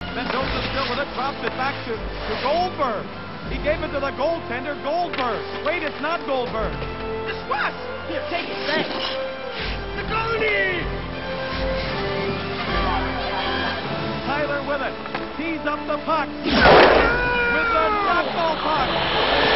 Mendoza still with it, drops it back to Goldberg. He gave it to the goaltender, Goldberg. Wait, it's not Goldberg. It's Russ. Here, take it, thanks. The Goalie! Tyler with it. Tees up the puck. With the knuckle puck.